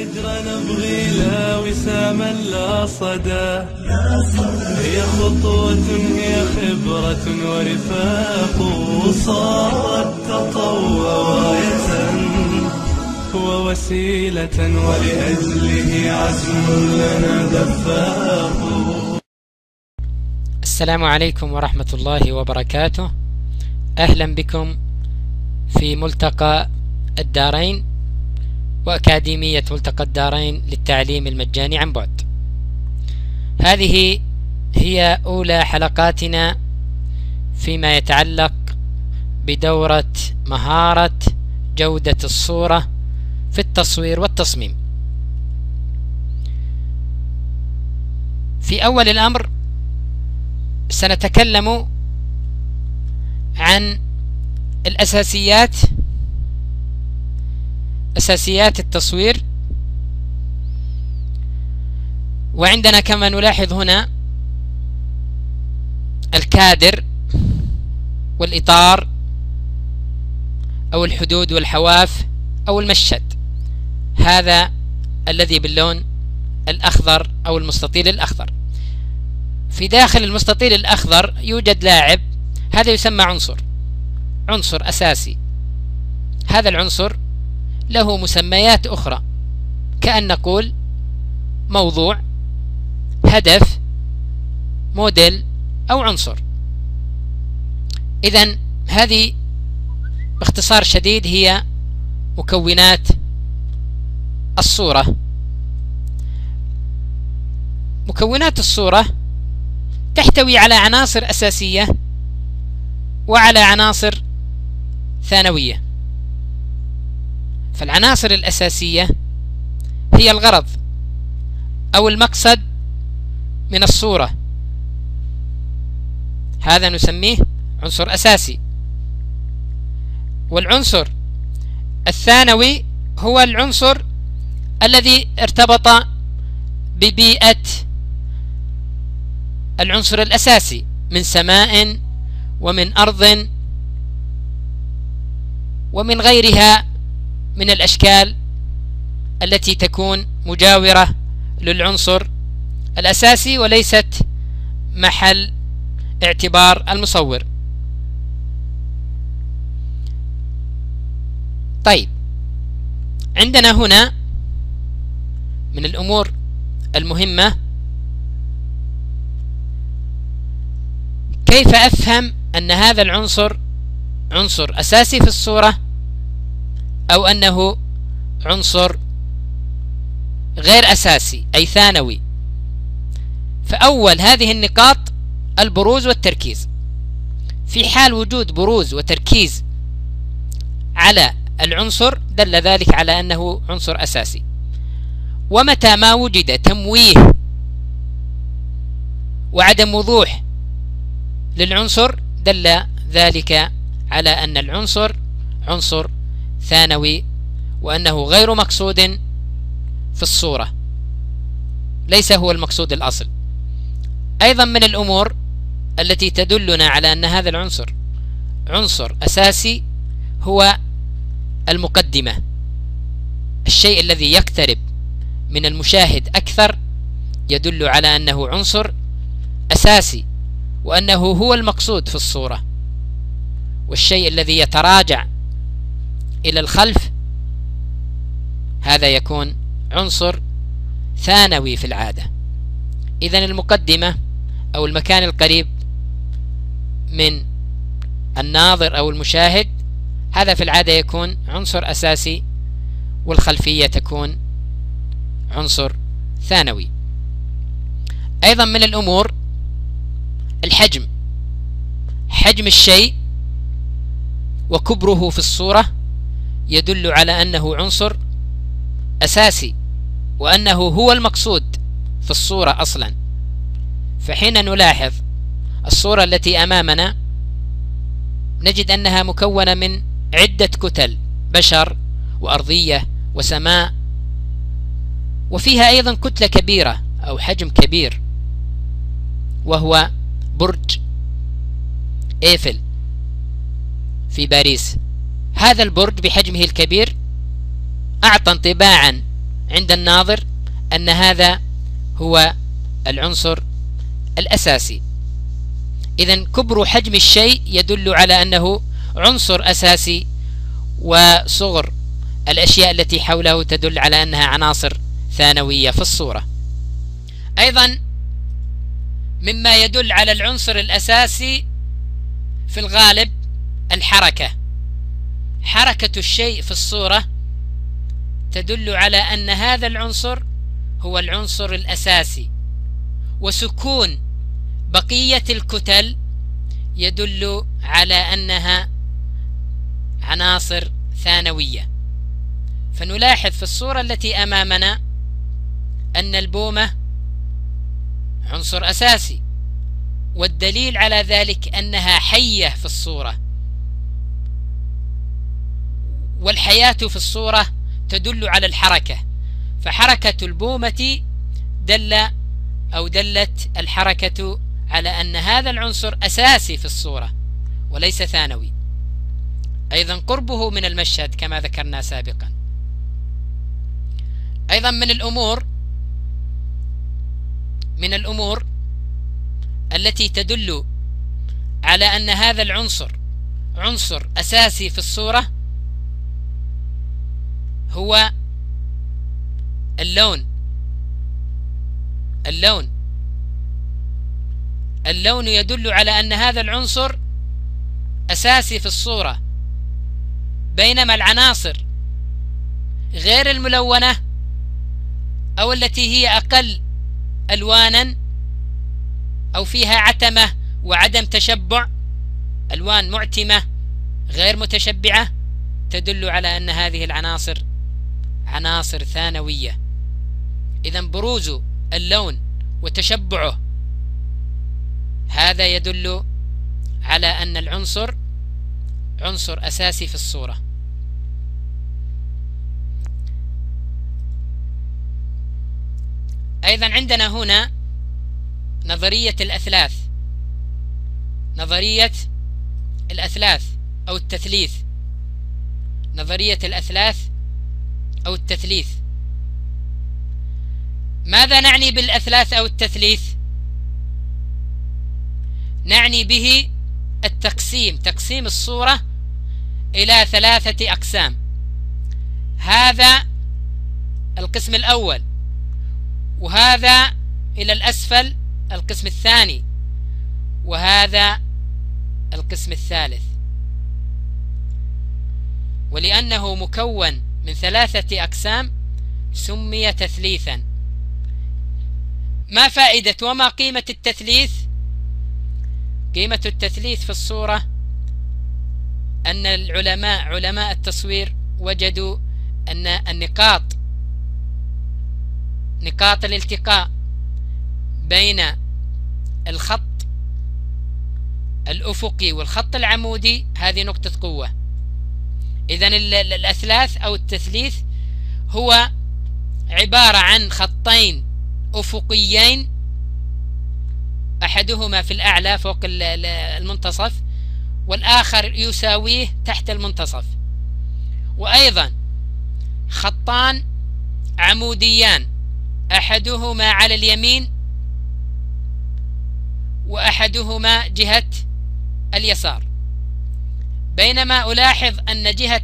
الفجر نبغي لا وساما لا صدى، هي خطوة هي خبرة ورفاق، صارت تطوع راية ووسيلة ولأجله عزم لنا دفاق. السلام عليكم ورحمة الله وبركاته. أهلا بكم في ملتقى الدارين وأكاديمية ملتقى الدارين للتعليم المجاني عن بعد. هذه هي أولى حلقاتنا فيما يتعلق بدورة مهارة جودة الصورة في التصوير والتصميم. في أول الأمر سنتكلم عن أساسيات التصوير، وعندنا كما نلاحظ هنا الكادر والإطار أو الحدود والحواف أو المشهد، هذا الذي باللون الأخضر أو المستطيل الأخضر. في داخل المستطيل الأخضر يوجد لاعب، هذا يسمى عنصر أساسي. هذا العنصر له مسميات أخرى، كأن نقول موضوع، هدف، موديل أو عنصر. إذن هذه باختصار شديد هي مكونات الصورة. مكونات الصورة تحتوي على عناصر أساسية وعلى عناصر ثانوية. فالعناصر الأساسية هي الغرض أو المقصد من الصورة، هذا نسميه عنصر أساسي. والعنصر الثانوي هو العنصر الذي ارتبط ببيئة العنصر الأساسي من سماء ومن أرض ومن غيرها من الأشكال التي تكون مجاورة للعنصر الأساسي وليست محل اعتبار المصور. طيب، عندنا هنا من الأمور المهمة كيف أفهم أن هذا العنصر عنصر أساسي في الصورة أو أنه عنصر غير أساسي أي ثانوي. فأول هذه النقاط البروز والتركيز. في حال وجود بروز وتركيز على العنصر دل ذلك على أنه عنصر أساسي، ومتى ما وجد تمويه وعدم وضوح للعنصر دل ذلك على أن العنصر عنصر ثانوي وأنه غير مقصود في الصورة، ليس هو المقصود الأصل. أيضا من الأمور التي تدلنا على أن هذا العنصر عنصر أساسي هو المقدمة، الشيء الذي يقترب من المشاهد أكثر يدل على أنه عنصر أساسي وأنه هو المقصود في الصورة، والشيء الذي يتراجع إلى الخلف هذا يكون عنصر ثانوي في العادة. إذن المقدمة أو المكان القريب من الناظر أو المشاهد هذا في العادة يكون عنصر أساسي، والخلفية تكون عنصر ثانوي. أيضا من الأمور الحجم، حجم الشيء وكبره في الصورة يدل على أنه عنصر أساسي وأنه هو المقصود في الصورة أصلا. فحين نلاحظ الصورة التي أمامنا نجد أنها مكونة من عدة كتل، بشر وأرضية وسماء، وفيها أيضا كتلة كبيرة أو حجم كبير وهو برج إيفل في باريس. هذا البرج بحجمه الكبير أعطى انطباعا عند الناظر أن هذا هو العنصر الأساسي. إذن كبر حجم الشيء يدل على أنه عنصر أساسي، وصغر الأشياء التي حوله تدل على أنها عناصر ثانوية في الصورة. أيضا مما يدل على العنصر الأساسي في الغالب الحركة. حركة الشيء في الصورة تدل على أن هذا العنصر هو العنصر الأساسي، وسكون بقية الكتل يدل على أنها عناصر ثانوية. فنلاحظ في الصورة التي أمامنا أن البومة عنصر أساسي، والدليل على ذلك أنها حية في الصورة، والحياة في الصورة تدل على الحركة، فحركة البومة دلت الحركة على أن هذا العنصر أساسي في الصورة وليس ثانوي. أيضا قربه من المشهد كما ذكرنا سابقا. أيضا من الأمور التي تدل على أن هذا العنصر عنصر أساسي في الصورة هو اللون. اللون يدل على أن هذا العنصر أساسي في الصورة، بينما العناصر غير الملونة أو التي هي أقل ألوانا أو فيها عتمة وعدم تشبع، ألوان معتمة غير متشبعة، تدل على أن هذه العناصر عناصر ثانوية. إذن بروز اللون وتشبعه هذا يدل على أن العنصر عنصر أساسي في الصورة. أيضا عندنا هنا نظرية الأثلاث أو التثليث. نظرية الأثلاث أو التثليث. ماذا نعني بالأثلاث أو التثليث؟ نعني به تقسيم الصورة إلى 3 أقسام. هذا القسم الأول، وهذا إلى الأسفل القسم الثاني، وهذا القسم الثالث. ولأنه مكون من 3 أقسام سمي تثليثا. ما فائدة وما قيمة التثليث؟ قيمة التثليث في الصورة أن علماء التصوير وجدوا أن نقاط الالتقاء بين الخط الأفقي والخط العمودي هذه نقطة قوة. إذن الأثلاث أو التثليث هو عبارة عن خطين أفقيين، أحدهما في الأعلى فوق المنتصف، والآخر يساويه تحت المنتصف، وأيضا خطان عموديان أحدهما على اليمين وأحدهما جهة اليسار. بينما ألاحظ أن جهة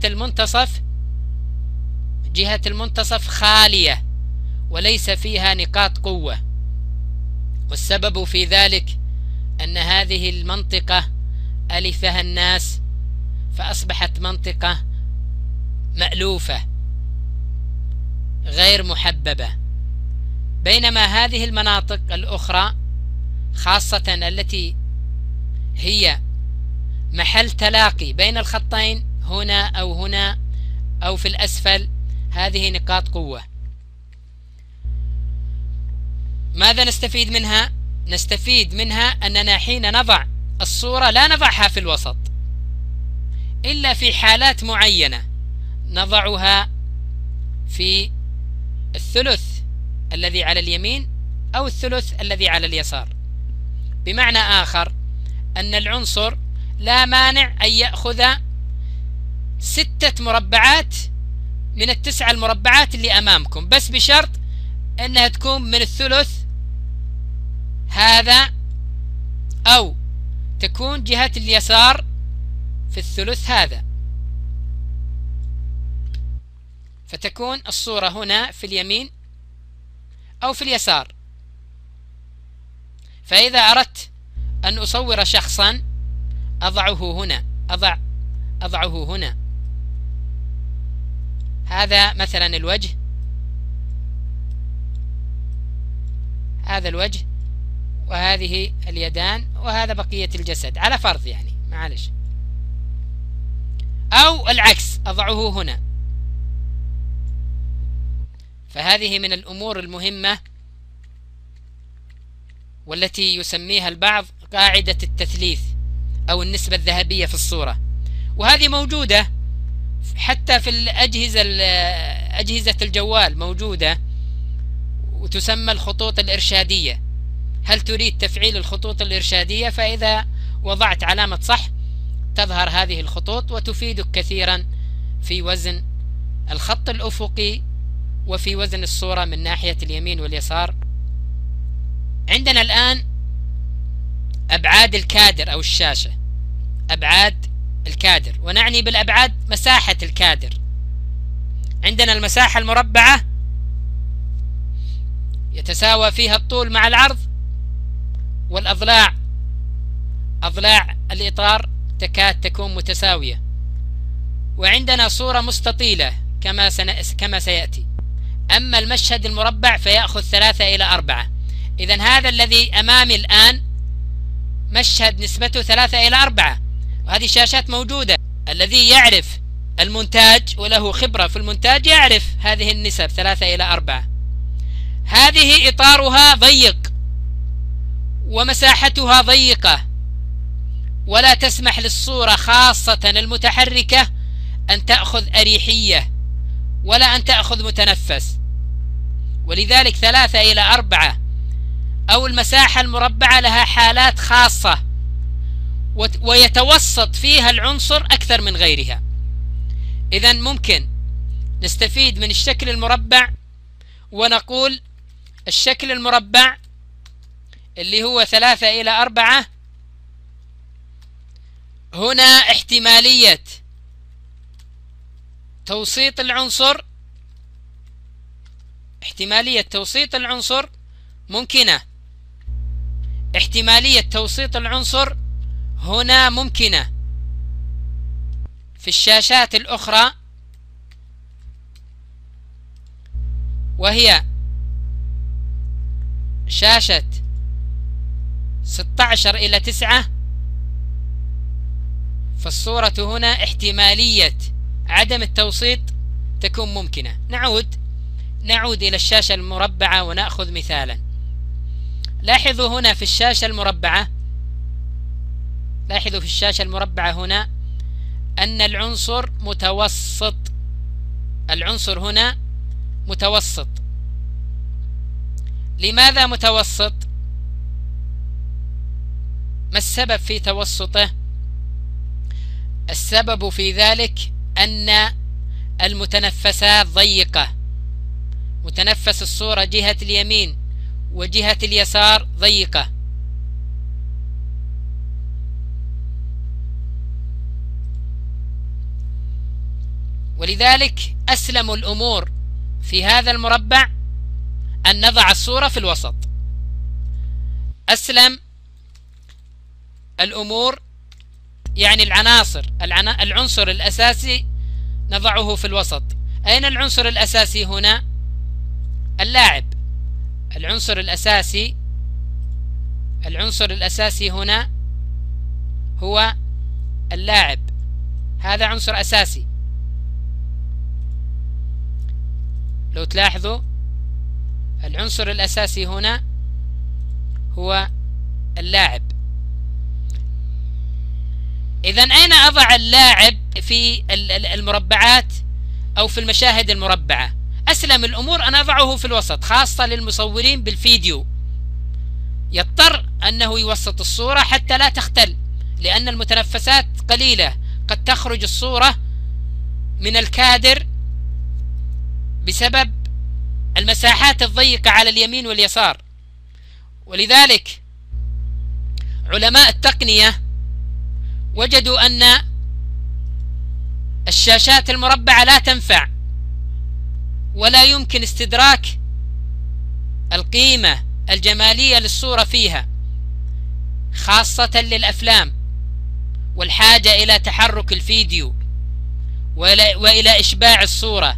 المنتصف خالية وليس فيها نقاط قوة، والسبب في ذلك أن هذه المنطقة ألفها الناس فأصبحت منطقة مألوفة غير محببة، بينما هذه المناطق الأخرى خاصة التي هي محل تلاقي بين الخطين هنا أو في الأسفل هذه نقاط قوة. ماذا نستفيد منها؟ نستفيد منها أننا حين نضع الصورة لا نضعها في الوسط، إلا في حالات معينة نضعها في الثلث الذي على اليمين أو الثلث الذي على اليسار. بمعنى آخر أن العنصر لا مانع أن يأخذ 6 مربعات من التسعة المربعات اللي أمامكم، بس بشرط أنها تكون من الثلث هذا أو تكون جهة اليسار في الثلث هذا، فتكون الصورة هنا في اليمين أو في اليسار. فإذا أردت أن أصور شخصا أضعه هنا، أضعه هنا. هذا مثلا الوجه، هذا الوجه، وهذه اليدان، وهذا بقية الجسد على فرض يعني، معلش. أو العكس، أضعه هنا. فهذه من الأمور المهمة والتي يسميها البعض قاعدة التثليث أو النسبة الذهبية في الصورة، وهذه موجودة حتى في أجهزة الجوال، موجودة وتسمى الخطوط الإرشادية. هل تريد تفعيل الخطوط الإرشادية؟ فإذا وضعت علامة صح تظهر هذه الخطوط وتفيدك كثيرا في وزن الخط الأفقي وفي وزن الصورة من ناحية اليمين واليسار. عندنا الآن أبعاد الكادر أو الشاشة، أبعاد الكادر، ونعني بالأبعاد مساحة الكادر. عندنا المساحة المربعة يتساوى فيها الطول مع العرض، والأضلاع، أضلاع الإطار تكاد تكون متساوية. وعندنا صورة مستطيلة كما سيأتي. أما المشهد المربع فيأخذ 3 إلى 4. إذن هذا الذي أمامي الآن مشهد نسبته 3 إلى 4، وهذه الشاشات موجودة. الذي يعرف المونتاج وله خبرة في المونتاج يعرف هذه النسب 3 إلى 4. هذه إطارها ضيق ومساحتها ضيقة، ولا تسمح للصورة خاصة المتحركة أن تأخذ أريحية ولا أن تأخذ متنفس، ولذلك 3 إلى 4 أو المساحة المربعة لها حالات خاصة ويتوسط فيها العنصر أكثر من غيرها. إذن ممكن نستفيد من الشكل المربع ونقول الشكل المربع اللي هو 3 إلى 4 هنا احتمالية توسيط العنصر، احتمالية توسيط العنصر ممكنة، احتمالية توسيط العنصر هنا ممكنة. في الشاشات الأخرى وهي شاشة 16 إلى 9 فالصورة هنا احتمالية عدم التوسيط تكون ممكنة. نعود إلى الشاشة المربعة ونأخذ مثالا. لاحظوا هنا في الشاشة المربعة، لاحظوا في الشاشة المربعة هنا أن العنصر متوسط، العنصر هنا متوسط. لماذا متوسط؟ ما السبب في توسطه؟ السبب في ذلك أن المتنفسات ضيقة، متنفس الصورة جهة اليمين وجهة اليسار ضيقة. ولذلك أسلم الأمور في هذا المربع أن نضع الصورة في الوسط. أسلم الأمور يعني العنصر الأساسي نضعه في الوسط. أين العنصر الأساسي هنا؟ اللاعب. العنصر الأساسي هنا هو اللاعب، هذا عنصر أساسي. لو تلاحظوا العنصر الأساسي هنا هو اللاعب. إذن أين أضع اللاعب في المربعات أو في المشاهد المربعة؟ أسلم الأمور أن أضعه في الوسط، خاصة للمصورين بالفيديو يضطر أنه يوسط الصورة حتى لا تختل، لأن المتنفسات قليلة، قد تخرج الصورة من الكادر بسبب المساحات الضيقة على اليمين واليسار. ولذلك علماء التقنية وجدوا أن الشاشات المربعة لا تنفع ولا يمكن استدراك القيمة الجمالية للصورة فيها، خاصة للأفلام والحاجة إلى تحرك الفيديو وإلى إشباع الصورة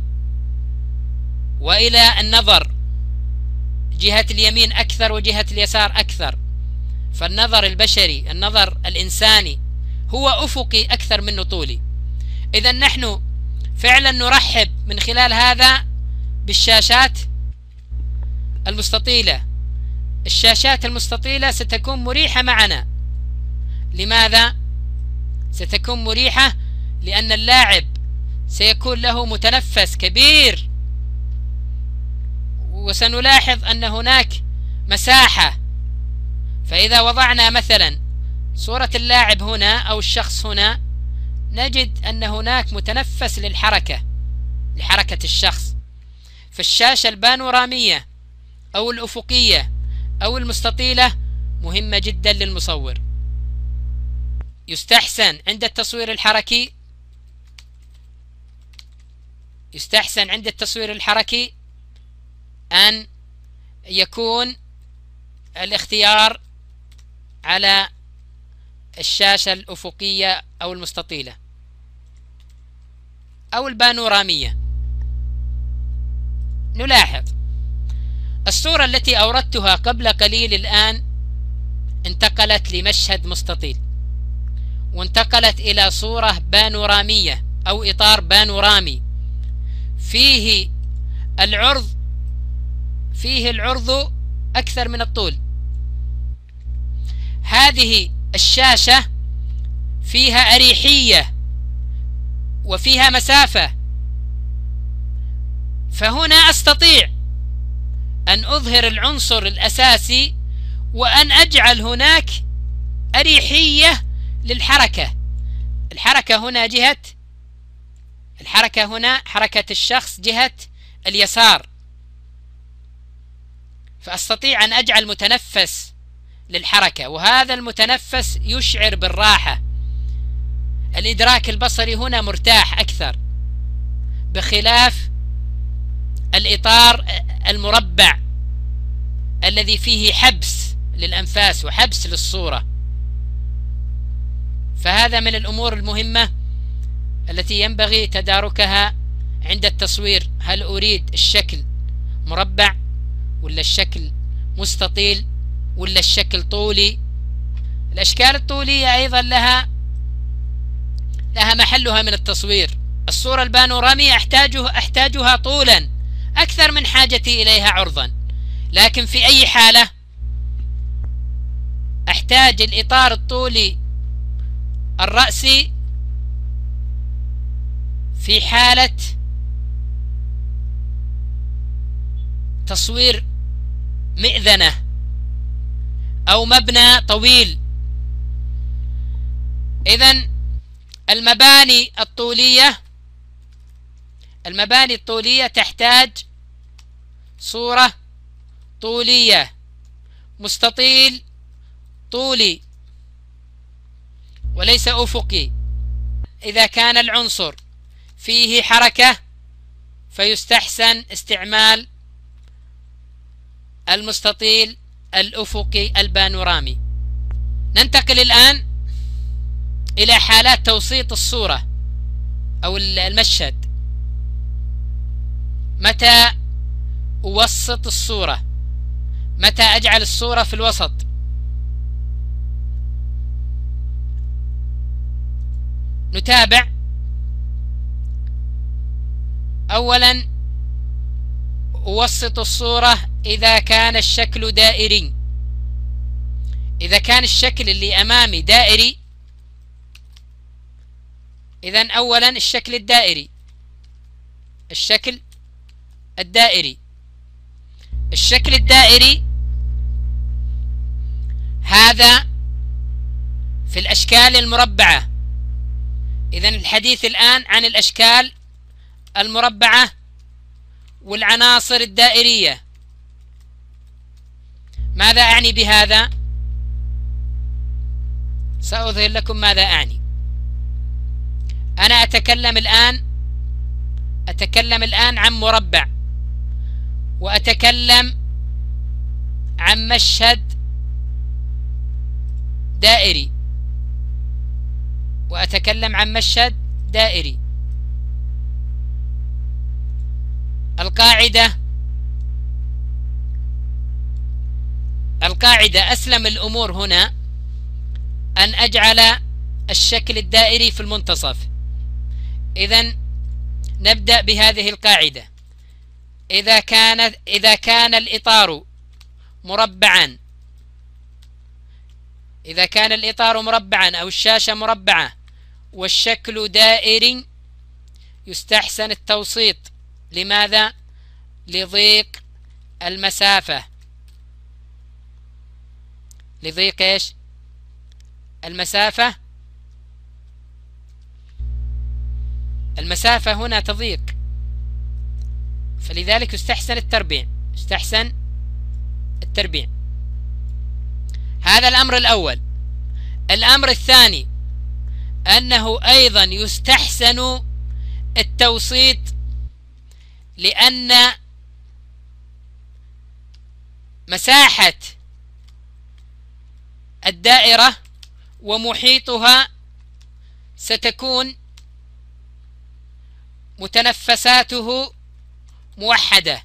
وإلى النظر جهة اليمين أكثر وجهة اليسار أكثر. فالنظر البشري، النظر الإنساني، هو أفقي أكثر منه طولي. إذن نحن فعلا نرحب من خلال هذا بالشاشات المستطيلة. الشاشات المستطيلة ستكون مريحة معنا. لماذا؟ ستكون مريحة لأن اللاعب سيكون له متنفس كبير، وسنلاحظ أن هناك مساحة. فإذا وضعنا مثلا صورة اللاعب هنا أو الشخص هنا، نجد أن هناك متنفس لحركة الشخص. فالشاشة البانورامية أو الأفقية أو المستطيلة مهمة جدا للمصور. يستحسن عند التصوير الحركي أن يكون الاختيار على الشاشة الأفقية أو المستطيلة أو البانورامية. نلاحظ الصورة التي أوردتها قبل قليل الآن انتقلت لمشهد مستطيل، وانتقلت إلى صورة بانورامية أو إطار بانورامي فيه العرض أكثر من الطول. هذه الشاشة فيها أريحية وفيها مسافة، فهنا أستطيع أن أظهر العنصر الأساسي وأن أجعل هناك أريحية للحركة. الحركة هنا حركة الشخص جهة اليسار، فأستطيع أن أجعل متنفس للحركة، وهذا المتنفس يشعر بالراحة. الإدراك البصري هنا مرتاح أكثر، بخلاف الإطار المربع الذي فيه حبس للأنفاس وحبس للصورة. فهذا من الأمور المهمة التي ينبغي تداركها عند التصوير. هل أريد الشكل مربع ولا الشكل مستطيل ولا الشكل طولي؟ الأشكال الطولية أيضا لها محلها من التصوير. الصورة البانورامية أحتاجها طولا أكثر من حاجتي إليها عرضا، لكن في أي حالة أحتاج الإطار الطولي الرأسي في حالة تصوير مئذنة أو مبنى طويل. إذن المباني الطولية تحتاج صورة طولية، مستطيل طولي وليس أفقي. إذا كان العنصر فيه حركة فيستحسن استعمال المستطيل الأفقي البانورامي. ننتقل الآن إلى حالات توسيط الصورة أو المشهد. متى أوسط الصورة؟ متى أجعل الصورة في الوسط؟ نتابع. أولا أوسط الصورة إذا كان الشكل دائري. إذا كان الشكل اللي أمامي دائري، إذن أولا الشكل الدائري هذا في الأشكال المربعة. إذن الحديث الآن عن الأشكال المربعة والعناصر الدائرية. ماذا أعني بهذا؟ سأظهر لكم ماذا أعني. أنا أتكلم الآن عن مربع، وأتكلم عن مشهد دائري، وأتكلم عن مشهد دائري. القاعدة أسلم الأمور هنا أن أجعل الشكل الدائري في المنتصف. إذن نبدأ بهذه القاعدة: إذا كان الإطار مربعا، إذا كان الإطار مربعا أو الشاشة مربعة والشكل دائري يستحسن التوسيط. لماذا؟ لضيق المسافة. لضيق إيش؟ المسافة. المسافة هنا تضيق، فلذلك يستحسن التربيع. يستحسن التربيع. هذا الأمر الأول. الأمر الثاني أنه أيضا يستحسن التوسيط، لأن مساحة الدائرة ومحيطها ستكون متنفساته موحدة.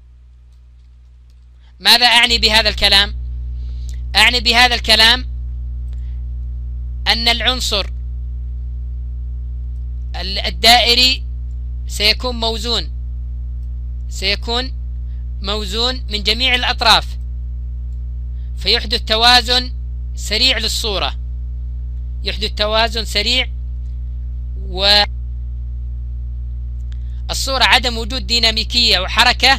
ماذا أعني بهذا الكلام؟ أعني بهذا الكلام أن العنصر الدائري سيكون موزون من جميع الأطراف، فيحدث توازن سريع للصورة، يحدث توازن سريع. والصورة عدم وجود ديناميكية وحركة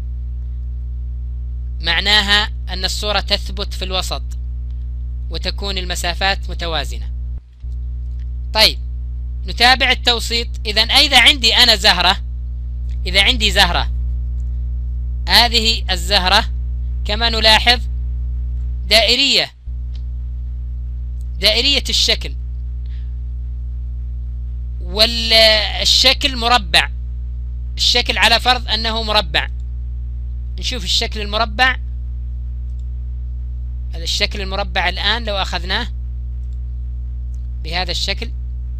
معناها أن الصورة تثبت في الوسط وتكون المسافات متوازنة. طيب نتابع التوسيط. إذا عندي أنا زهرة، إذا عندي زهرة، هذه الزهرة كما نلاحظ دائرية الشكل، والشكل مربع. الشكل على فرض أنه مربع. نشوف الشكل المربع. الشكل المربع الآن لو أخذناه بهذا الشكل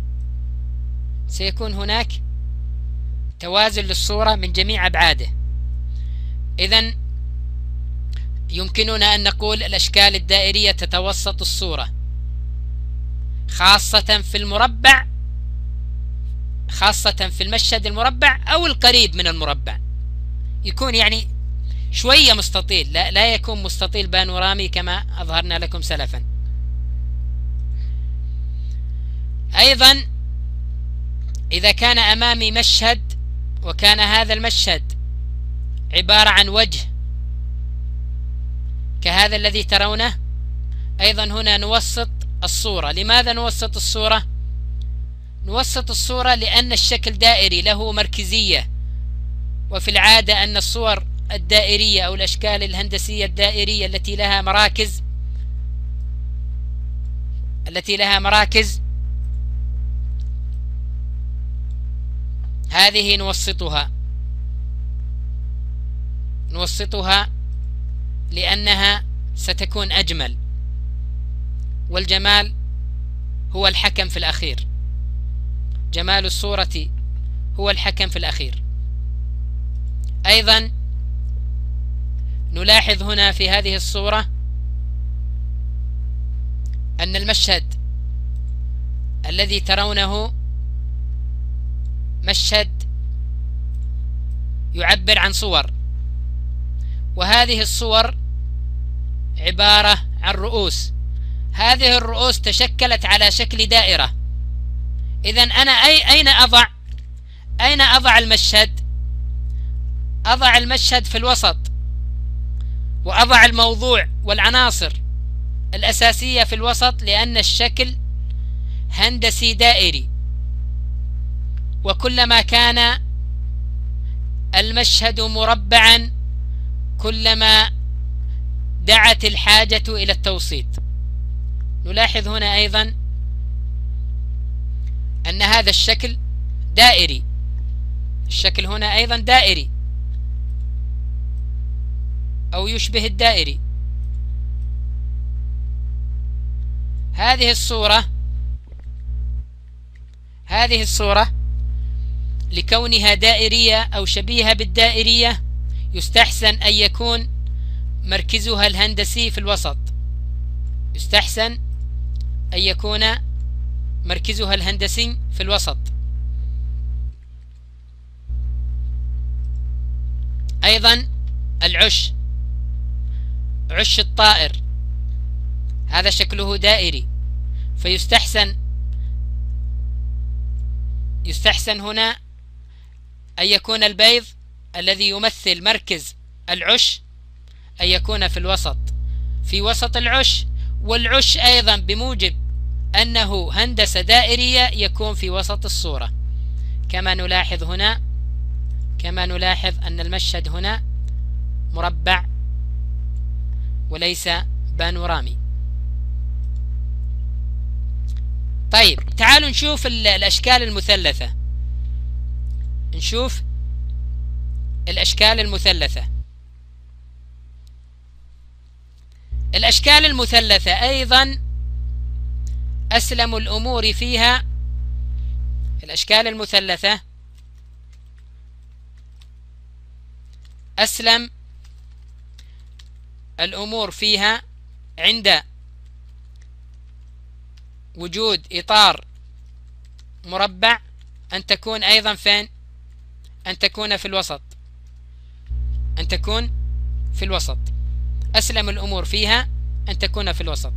سيكون هناك توازن للصورة من جميع أبعاده. إذن يمكننا أن نقول الأشكال الدائرية تتوسط الصورة، خاصة في المربع، خاصة في المشهد المربع أو القريب من المربع. يكون يعني شوية مستطيل، لا يكون مستطيل بانورامي كما أظهرنا لكم سلفا. أيضا إذا كان أمامي مشهد وكان هذا المشهد عبارة عن وجه كهذا الذي ترونه، أيضا هنا نوسط الصورة. لماذا نوسط الصورة؟ نوسط الصورة لأن الشكل دائري له مركزية، وفي العادة أن الصور الدائرية أو الأشكال الهندسية الدائرية التي لها مراكز هذه نوسطها لأنها ستكون أجمل، والجمال هو الحكم في الأخير. جمال الصورة هو الحكم في الأخير. أيضا نلاحظ هنا في هذه الصورة أن المشهد الذي ترونه مشهد يعبر عن صور، وهذه الصور عبارة عن رؤوس. هذه الرؤوس تشكلت على شكل دائرة. إذن أنا أين أضع المشهد؟ أضع المشهد في الوسط، وأضع الموضوع والعناصر الأساسية في الوسط، لأن الشكل هندسي دائري، وكلما كان المشهد مربعا كلما دعت الحاجة إلى التوسيط. نلاحظ هنا أيضا أن هذا الشكل دائري، الشكل هنا أيضا دائري أو يشبه الدائري. هذه الصورة لكونها دائرية أو شبيهة بالدائرية يستحسن أن يكون مركزها الهندسي في الوسط، يستحسن أن يكون مركزها الهندسي في الوسط. أيضا العش، عش الطائر هذا شكله دائري، فيستحسن هنا أن يكون البيض الذي يمثل مركز العش أن يكون في الوسط، في وسط العش، والعش أيضا بموجب أنه هندسة دائرية يكون في وسط الصورة. كما نلاحظ أن المشهد هنا مربع وليس بانورامي. طيب تعالوا نشوف الأشكال المثلثة. نشوف الأشكال المثلثة. الأشكال المثلثة أيضا أسلم الأمور فيها، الأشكال المثلثة أسلم الأمور فيها عند وجود إطار مربع أن تكون أيضا فين؟ أن تكون في الوسط، أن تكون في الوسط. أسلم الأمور فيها أن تكون في الوسط.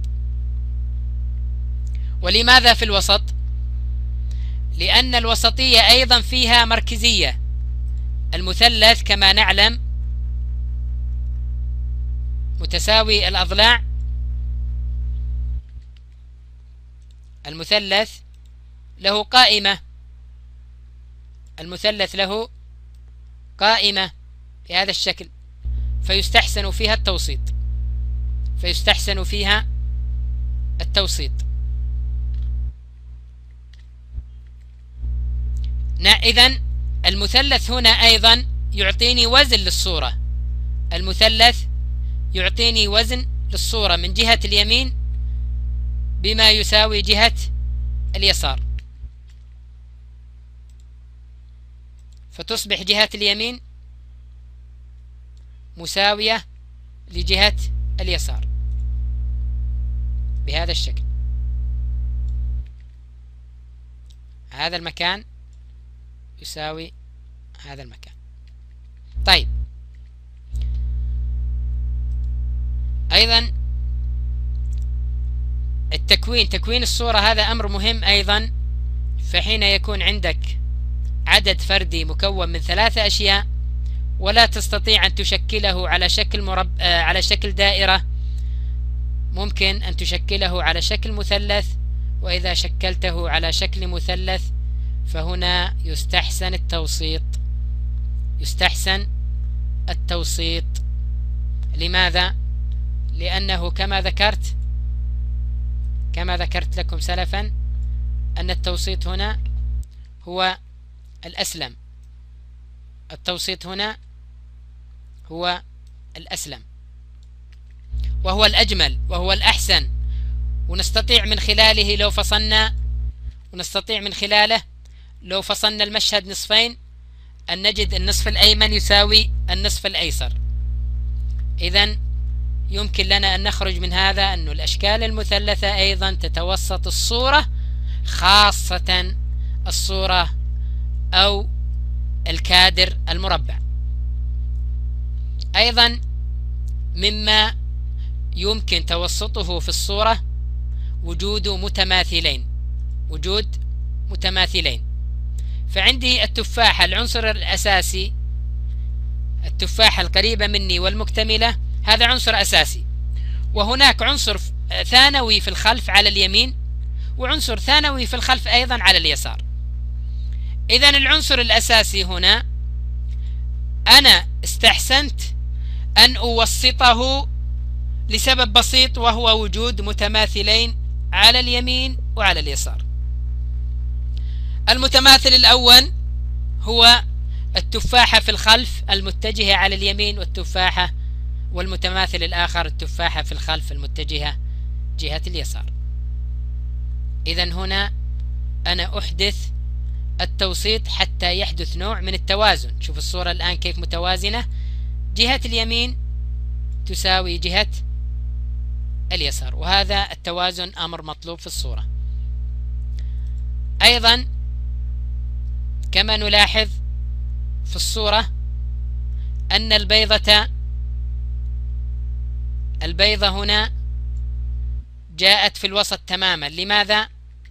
ولماذا في الوسط؟ لأن الوسطية أيضا فيها مركزية. المثلث كما نعلم متساوي الأضلاع، المثلث له قائمة، المثلث له قائمة بهذا الشكل، فيستحسن فيها التوسيط، فيستحسن فيها التوسيط. إذن المثلث هنا أيضا يعطيني وزن للصورة، المثلث يعطيني وزن للصورة من جهة اليمين بما يساوي جهة اليسار، فتصبح جهة اليمين مساوية لجهة اليسار بهذا الشكل. هذا المكان يساوي هذا المكان. طيب أيضا تكوين الصورة هذا أمر مهم أيضا. فحين يكون عندك عدد فردي مكون من 3 أشياء ولا تستطيع أن تشكله على شكل على شكل دائرة، ممكن أن تشكله على شكل مثلث، وإذا شكلته على شكل مثلث فهنا يستحسن التوسيط، يستحسن التوسيط. لماذا؟ لأنه كما ذكرت لكم سلفا أن التوسيط هنا هو الأسلم، التوسيط هنا هو الأسلم وهو الأجمل وهو الأحسن، ونستطيع من خلاله لو فصلنا المشهد نصفين أن نجد النصف الأيمن يساوي النصف الأيسر. إذن يمكن لنا أن نخرج من هذا أن الأشكال المثلثة أيضا تتوسط الصورة، خاصة الصورة أو الكادر المربع. أيضا مما يمكن توسطه في الصورة وجود متماثلين. فعندي التفاحة العنصر الأساسي، التفاحة القريبة مني والمكتملة، هذا عنصر أساسي، وهناك عنصر ثانوي في الخلف على اليمين وعنصر ثانوي في الخلف أيضا على اليسار. إذن العنصر الأساسي هنا أنا استحسنت أن أوسطه لسبب بسيط، وهو وجود متماثلين على اليمين وعلى اليسار. المتماثل الأول هو التفاحة في الخلف المتجهة على اليمين، والمتماثل الآخر التفاحة في الخلف المتجهة جهة اليسار. إذن هنا أنا أحدث التوسيط حتى يحدث نوع من التوازن. شوف الصورة الآن كيف متوازنة، جهة اليمين تساوي جهة اليسار، وهذا التوازن أمر مطلوب في الصورة. أيضا كما نلاحظ في الصورة أن البيضة هنا جاءت في الوسط تماما. لماذا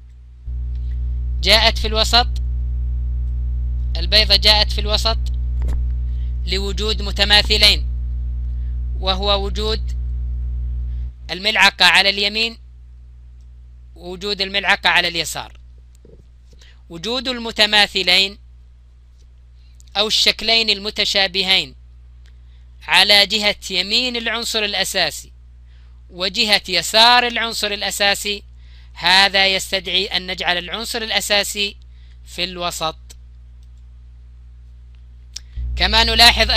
جاءت في الوسط؟ البيضة جاءت في الوسط لوجود متماثلين، وهو وجود الملعقة على اليمين ووجود الملعقة على اليسار. وجود المتماثلين أو الشكلين المتشابهين على جهة يمين العنصر الأساسي وجهة يسار العنصر الأساسي، هذا يستدعي أن نجعل العنصر الأساسي في الوسط. كما نلاحظ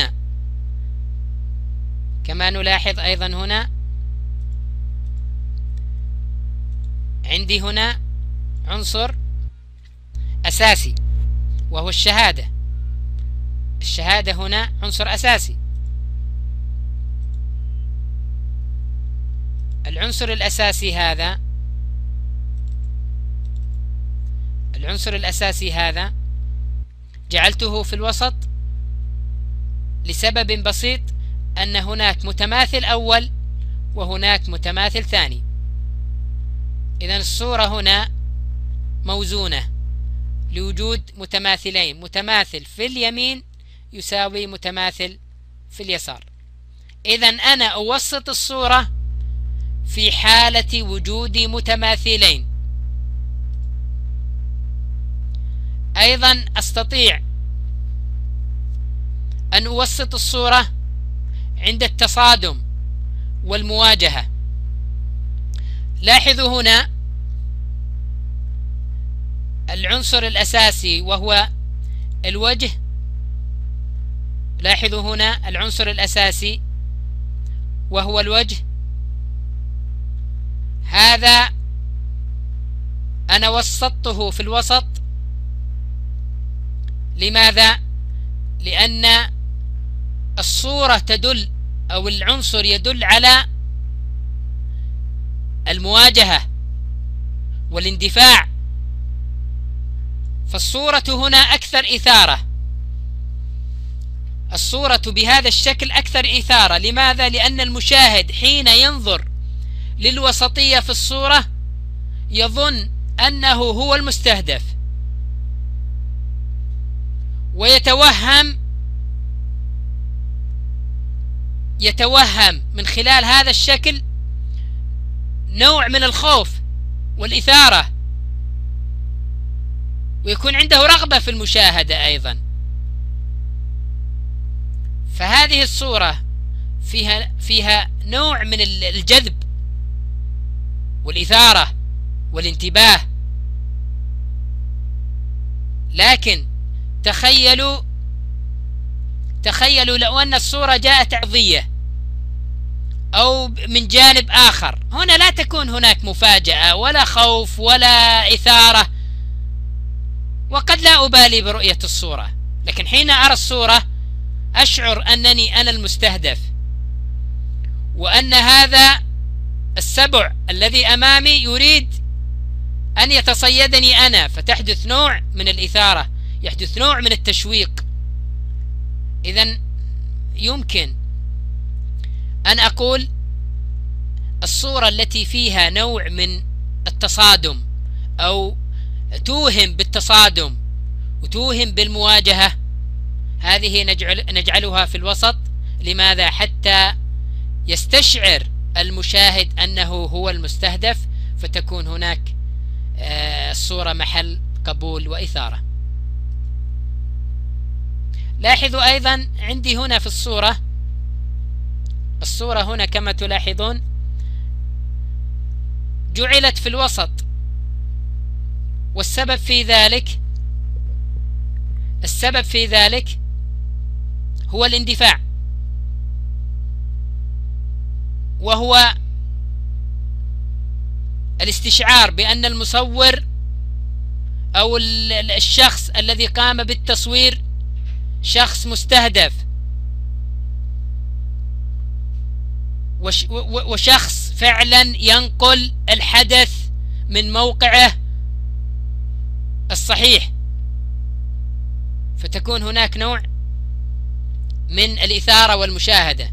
أيضا هنا عندي هنا عنصر أساسي وهو الشهادة. الشهادة هنا عنصر أساسي. العنصر الأساسي هذا جعلته في الوسط لسبب بسيط، أن هناك متماثل أول وهناك متماثل ثاني. إذن الصورة هنا موزونة لوجود متماثلين، متماثل في اليمين يساوي متماثل في اليسار. إذن أنا أوسط الصورة في حالة وجود متماثلين. أيضا أستطيع أن أوسط الصورة عند التصادم والمواجهة. لاحظوا هنا العنصر الأساسي وهو الوجه. لاحظوا هنا العنصر الأساسي وهو الوجه، هذا أنا وسطته في الوسط. لماذا؟ لأن الصورة تدل أو العنصر يدل على المواجهة والاندفاع، فالصورة هنا أكثر إثارة. الصورة بهذا الشكل أكثر إثارة. لماذا؟ لأن المشاهد حين ينظر للوسطية في الصورة يظن أنه هو المستهدف، ويتوهم من خلال هذا الشكل نوع من الخوف والإثارة، ويكون عنده رغبة في المشاهدة أيضا. فهذه الصورة فيها نوع من الجذب والإثارة والانتباه. لكن تخيلوا لو أن الصورة جاءت عرضية أو من جانب آخر، هنا لا تكون هناك مفاجأة ولا خوف ولا إثارة، وقد لا أبالي برؤية الصورة. لكن حين أرى الصورة أشعر أنني أنا المستهدف، وأن هذا السبع الذي أمامي يريد أن يتصيدني أنا، فتحدث نوع من الإثارة، يحدث نوع من التشويق. إذن يمكن أن أقول الصورة التي فيها نوع من التصادم أو توهم بالتصادم وتوهم بالمواجهة، هذه نجعلها في الوسط. لماذا؟ حتى يستشعر المشاهد أنه هو المستهدف، فتكون هناك الصورة محل قبول وإثارة. لاحظوا أيضا عندي هنا في الصورة هنا كما تلاحظون جعلت في الوسط، والسبب في ذلك هو الاندفاع، وهو الاستشعار بأن المصور أو الشخص الذي قام بالتصوير شخص مستهدف، وشخص فعلا ينقل الحدث من موقعه الصحيح، فتكون هناك نوع من الإثارة والمشاهدة.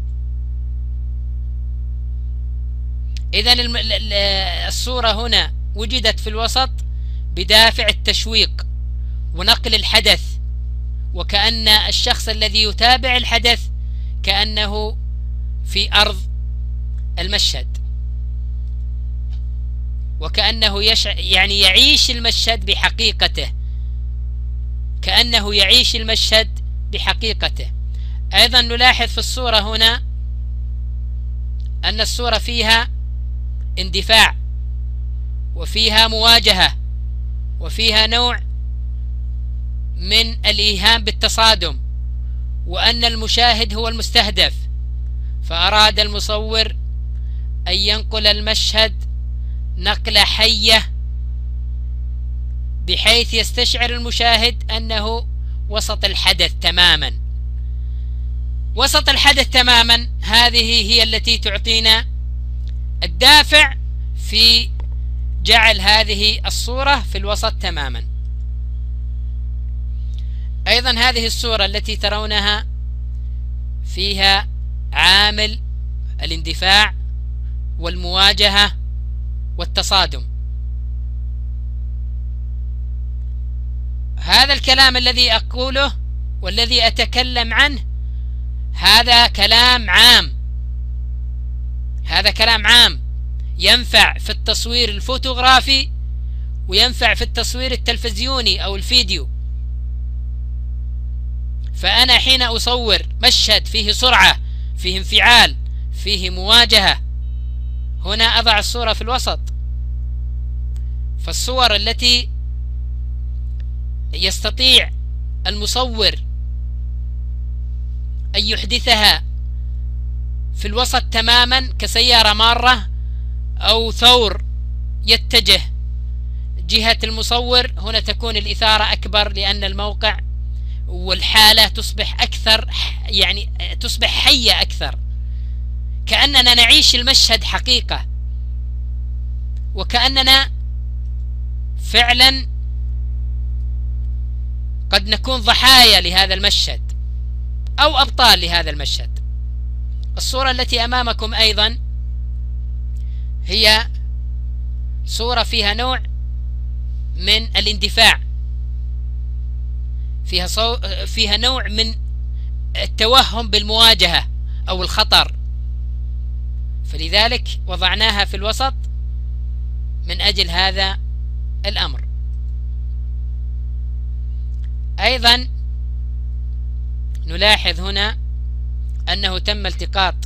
إذن الصورة هنا وجدت في الوسط بدافع التشويق ونقل الحدث، وكأن الشخص الذي يتابع الحدث كأنه في أرض المشهد، وكأنه يعني يعيش المشهد بحقيقته، كأنه يعيش المشهد بحقيقته. أيضا نلاحظ في الصورة هنا أن الصورة فيها اندفاع، وفيها مواجهة، وفيها نوع من الإيهام بالتصادم، وأن المشاهد هو المستهدف، فأراد المصور أن ينقل المشهد نقلة حية بحيث يستشعر المشاهد أنه وسط الحدث تماما. وسط الحدث تماما هذه هي التي تعطينا الدافع في جعل هذه الصورة في الوسط تماما. أيضا هذه الصورة التي ترونها فيها عامل الاندفاع والمواجهة والتصادم. هذا الكلام الذي أقوله والذي أتكلم عنه هذا كلام عام، هذا كلام عام ينفع في التصوير الفوتوغرافي وينفع في التصوير التلفزيوني أو الفيديو. فأنا حين أصور مشهد فيه سرعة، فيه انفعال، فيه مواجهة، هنا أضع الصورة في الوسط. فالصور التي يستطيع المصور أن يحدثها في الوسط تماما كسيارة مارة أو ثور يتجه جهة المصور، هنا تكون الإثارة أكبر، لأن الموقع والحالة تصبح أكثر، يعني تصبح حية أكثر، كأننا نعيش المشهد حقيقة، وكأننا فعلا قد نكون ضحايا لهذا المشهد أو أبطال لهذا المشهد. الصورة التي أمامكم أيضا هي صورة فيها نوع من الاندفاع، فيها نوع من التوهم بالمواجهة أو الخطر، فلذلك وضعناها في الوسط من أجل هذا الأمر. أيضا نلاحظ هنا أنه تم التقاط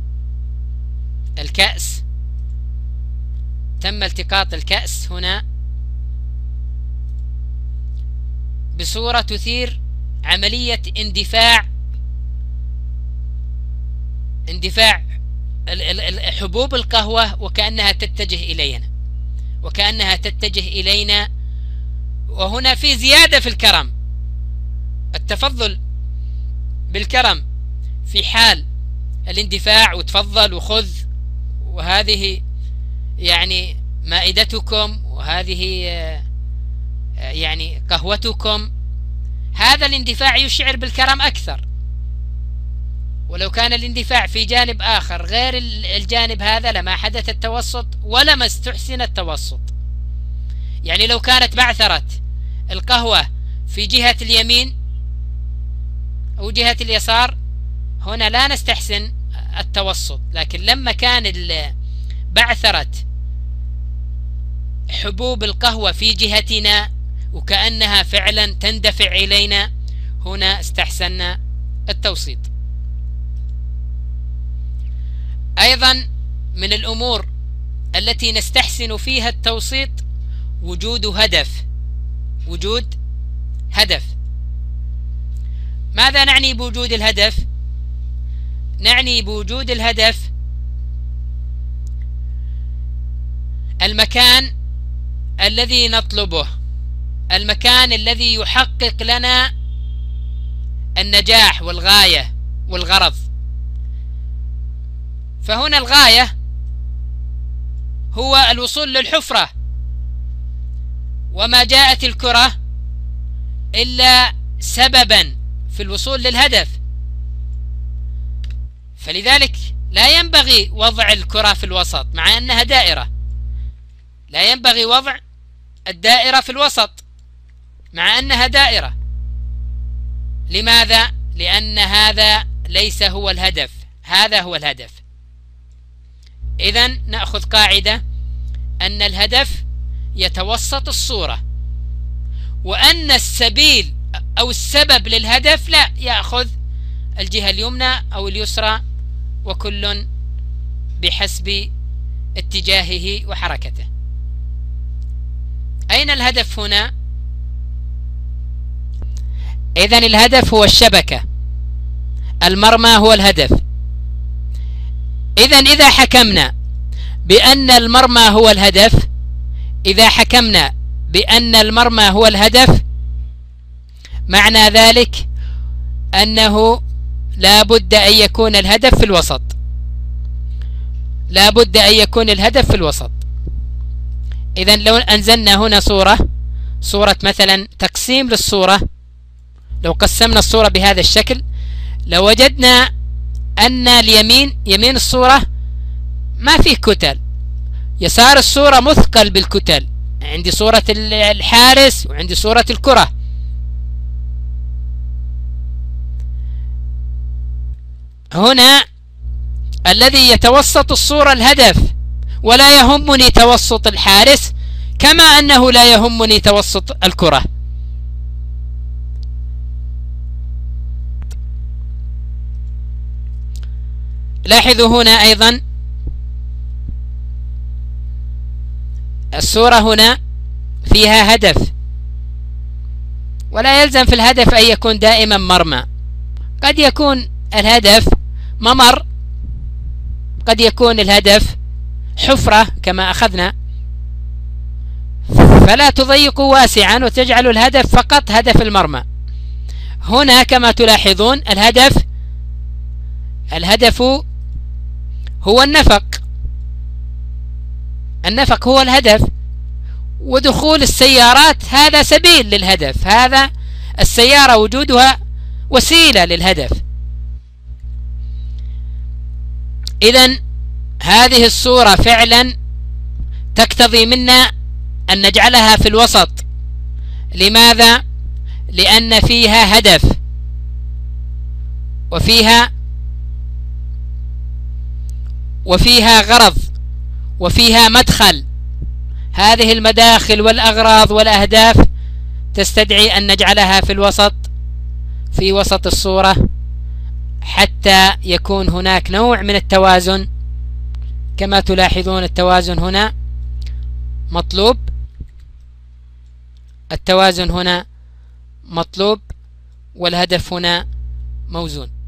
الكأس هنا بصورة تثير عملية اندفاع حبوب القهوة، وكأنها تتجه إلينا، وهنا في زيادة في الكرم، التفضل بالكرم في حال الاندفاع، وتفضل وخذ، وهذه يعني مائدتكم، وهذه يعني قهوتكم. هذا الاندفاع يشعر بالكرم أكثر، ولو كان الاندفاع في جانب آخر غير الجانب هذا لما حدث التوسط ولما استحسن التوسط. يعني لو كانت بعثرة القهوة في جهة اليمين أو جهة اليسار هنا لا نستحسن التوسط، لكن لما كان بعثرة حبوب القهوة في جهتنا وكأنها فعلا تندفع إلينا، هنا استحسنا التوسيط. أيضا من الأمور التي نستحسن فيها التوسيط وجود هدف. وجود هدف. ماذا نعني بوجود الهدف؟ نعني بوجود الهدف المكان الذي نطلبه، المكان الذي يحقق لنا النجاح والغاية والغرض. فهنا الغاية هو الوصول للحفرة، وما جاءت الكرة إلا سببا في الوصول للهدف. فلذلك لا ينبغي وضع الكرة في الوسط مع أنها دائرة، لا ينبغي وضع الدائرة في الوسط مع أنها دائرة. لماذا؟ لأن هذا ليس هو الهدف، هذا هو الهدف. إذن نأخذ قاعدة أن الهدف يتوسط الصورة، وأن السبيل أو السبب للهدف لا يأخذ الجهة اليمنى أو اليسرى، وكل بحسب اتجاهه وحركته. أين الهدف هنا؟ إذن الهدف هو الشبكة، المرمى هو الهدف. إذن إذا حكمنا بأن المرمى هو الهدف، إذا حكمنا بأن المرمى هو الهدف، معنى ذلك أنه لا بد أن يكون الهدف في الوسط، لا بد أن يكون الهدف في الوسط. إذن لو أنزلنا هنا صورة مثلا تقسيم للصورة، لو قسمنا الصورة بهذا الشكل لوجدنا أن اليمين، يمين الصورة ما فيه كتل، يسار الصورة مثقل بالكتل. عندي صورة الحارس وعندي صورة الكرة. هنا الذي يتوسط الصورة الهدف، ولا يهمني توسط الحارس كما أنه لا يهمني توسط الكرة. لاحظوا هنا أيضا الصورة هنا فيها هدف، ولا يلزم في الهدف أن يكون دائما مرمى. قد يكون الهدف ممر، قد يكون الهدف حفرة كما أخذنا. فلا تضيقوا واسعا وتجعلوا الهدف فقط هدف المرمى. هنا كما تلاحظون الهدف هو النفق، النفق هو الهدف، ودخول السيارات هذا سبيل للهدف، هذا السيارة وجودها وسيلة للهدف. إذن هذه الصورة فعلا تقتضي منا أن نجعلها في الوسط. لماذا؟ لأن فيها هدف، وفيها غرض، وفيها مدخل. هذه المداخل والأغراض والأهداف تستدعي أن نجعلها في الوسط، في وسط الصورة، حتى يكون هناك نوع من التوازن. كما تلاحظون التوازن هنا مطلوب، التوازن هنا مطلوب، والهدف هنا موزون.